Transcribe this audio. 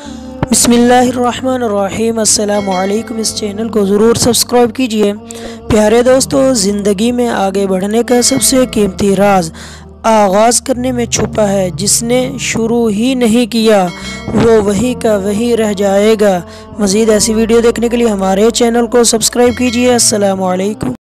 बिस्मिल्लाहिर्रहमानिर्रहीम। अस्सलामुअलैकुम। इस चैनल को ज़रूर सब्सक्राइब कीजिए। प्यारे दोस्तों, ज़िंदगी में आगे बढ़ने का सबसे कीमती राज आगाज़ करने में छुपा है। जिसने शुरू ही नहीं किया वो वही का वही रह जाएगा। मज़ीद ऐसी वीडियो देखने के लिए हमारे चैनल को सब्सक्राइब कीजिए। अस्सलामुअलैकुम।